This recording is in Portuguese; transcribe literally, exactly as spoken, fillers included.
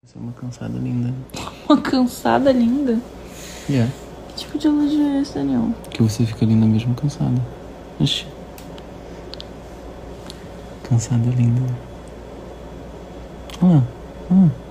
Você é uma cansada linda. Uma cansada linda? Yeah. Que tipo de elogio é esse, Daniel? Que você fica linda mesmo cansada. Oxi. Cansada linda. Olha lá. Olha lá.